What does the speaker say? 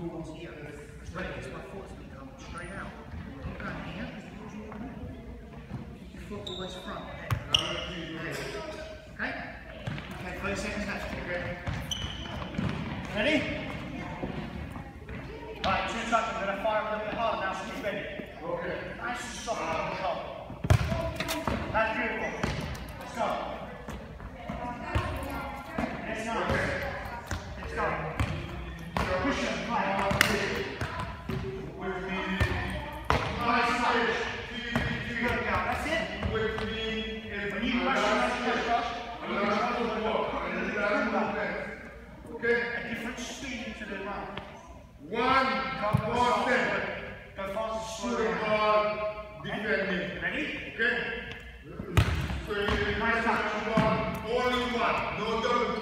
balls here. It's ready, it's my foot's going to come straight out. I'm going here, your foot always front. Okay? Okay, 30 seconds left. Ready? Right, 2 touches, I'm going to fire a little bit harder now, so get ready. Okay. Nice and soft and control. That's beautiful. Let's go. Let's go. Let's go. Push it, right. With me. Nice touch. Good go. That's it. With me. When you rush, okay. A different speed to the run. 1 more step. Go fast and slow. Shooting ball, defending. Ready? Okay? So you nice touch. only one, no double.